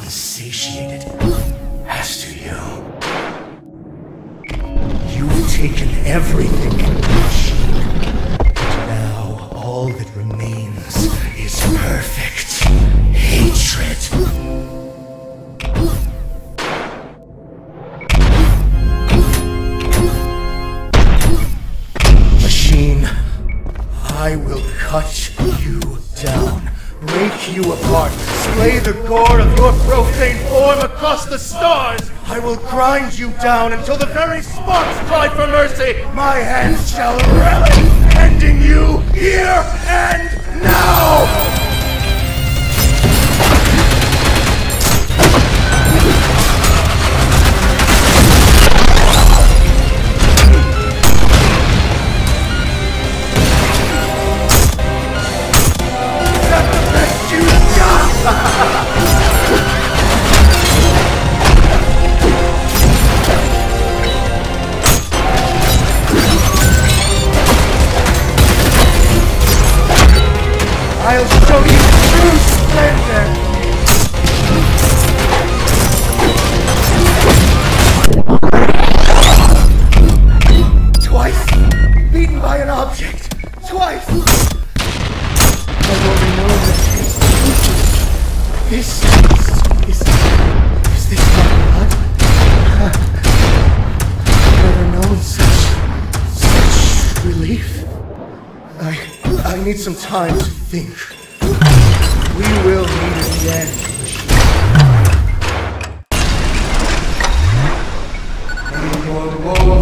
satiated, as do you. You've taken everything from the machine, and now all that remains is perfect hatred. Machine, I will cut you down, break you apart, splay the gore of your profane form across the stars. I will grind you down until the very sparks cry for mercy. My hands shall relish, ending you here and now! I'll show you true splendor! Twice! Beaten by an object! Twice! I've already known the taste. This is this my blood? I've never known such relief. I need some time to think. We will meet again, machine.